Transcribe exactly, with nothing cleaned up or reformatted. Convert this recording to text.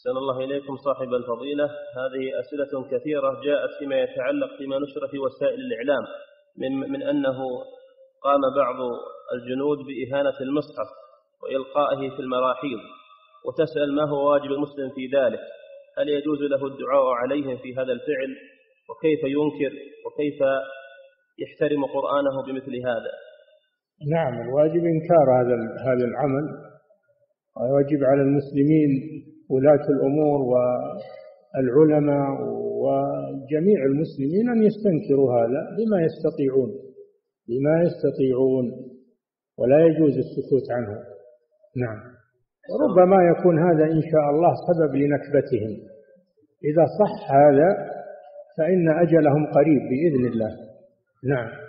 أحسن الله إليكم صاحب الفضيلة. هذه أسئلة كثيرة جاءت فيما يتعلق فيما نشر في وسائل الإعلام من, من أنه قام بعض الجنود بإهانة المصحف وإلقائه في المراحيض، وتسأل ما هو واجب المسلم في ذلك؟ هل يجوز له الدعاء عليهم في هذا الفعل؟ وكيف ينكر وكيف يحترم قرآنه بمثل هذا؟ نعم، الواجب إنكار هذا هذا العمل، ويجب على المسلمين ولاة الأمور والعلماء وجميع المسلمين أن يستنكروا هذا بما يستطيعون بما يستطيعون ولا يجوز السكوت عنه. نعم، وربما يكون هذا إن شاء الله سبب لنكبتهم. إذا صح هذا فإن أجلهم قريب بإذن الله. نعم.